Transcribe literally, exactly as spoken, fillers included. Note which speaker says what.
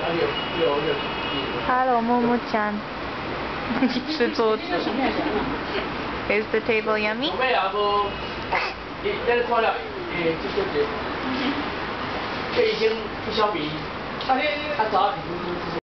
Speaker 1: Hello, 木木ちゃん。吃桌子。Is the table yummy?
Speaker 2: 准备啊，无，你你看了，诶，这小姐，这已经一小米，啊你啊早。